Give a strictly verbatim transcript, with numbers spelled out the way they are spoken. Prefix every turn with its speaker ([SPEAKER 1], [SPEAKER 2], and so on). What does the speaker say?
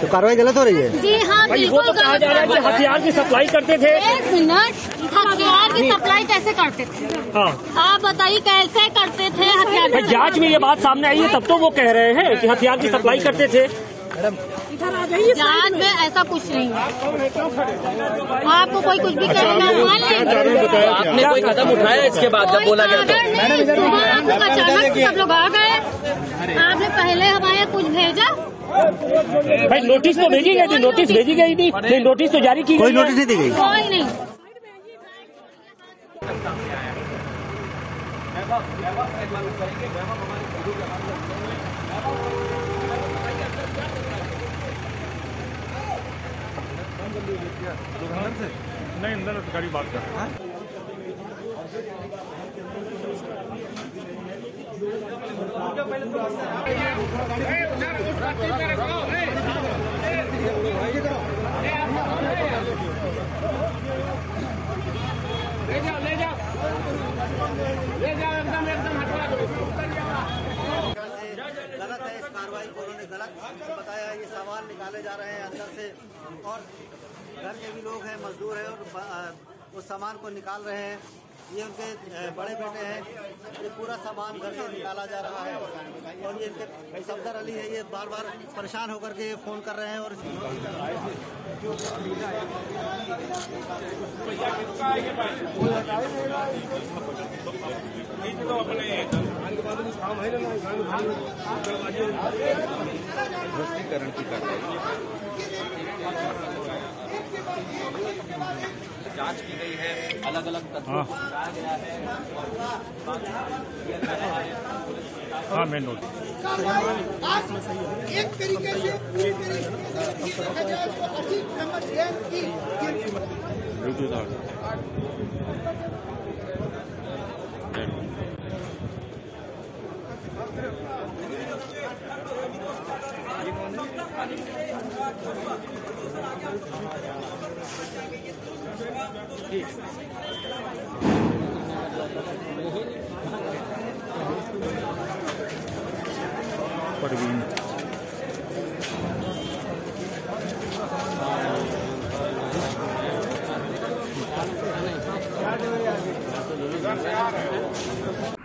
[SPEAKER 1] तो कार्रवाई गलत हो रही है।
[SPEAKER 2] जी हाँ,
[SPEAKER 3] भाई वो तो कहा जा रहा है कि हथियार की सप्लाई करते थे।
[SPEAKER 2] एक मिनट, हथियार की सप्लाई कैसे करते थे?
[SPEAKER 3] हाँ,
[SPEAKER 2] आप बताइए कैसे करते थे हथियार?
[SPEAKER 3] भाई जांच में ये बात सामने आई है तब तो वो कह रहे हैं कि हथियार की सप्लाई करते थे।
[SPEAKER 2] जांच में ऐसा कुछ नहीं है। आपको कोई कुछ भी करेगा मान लेंगे।
[SPEAKER 4] आपने कोई कदम उठाया इसके बाद जब बोला गया तो?
[SPEAKER 2] आपको अचानक सब लोग आ गए, आपने पहले हमारे कुछ भेजा?
[SPEAKER 3] भाई नोटिस तो भेजी गई थी, नोटिस भेजी गई थी, नहीं नोटिस तो जारी की गई।
[SPEAKER 1] कोई नोटिस नहीं दी गई।
[SPEAKER 2] कोई नहीं।
[SPEAKER 5] नहीं अंदर गाड़ी बात कर रहे हैं।
[SPEAKER 6] ले जाओ ले जाओ ले जाओ एकदम एकदम हटवा दो।
[SPEAKER 1] गलत है इस कार्रवाई को, उन्होंने गलत बताया। ये सामान निकाले जा रहे हैं अंदर से और घर के भी लोग हैं, मजदूर हैं और उस सामान को निकाल रहे हैं। ये उनके बड़े बेटे हैं। ये पूरा सामान घर से निकाला जा रहा है और ये इनके सफदर अली है, ये बार बार परेशान होकर के फोन कर रहे हैं और
[SPEAKER 4] की कार्रवाई जांच की गई है, अलग अलग तथ्यों को बताया गया है।
[SPEAKER 5] हाँ मेन रोड
[SPEAKER 6] एक तरीके से पूरी तरीके से देखा जाए तो अधिक समझ है कि
[SPEAKER 5] परवीन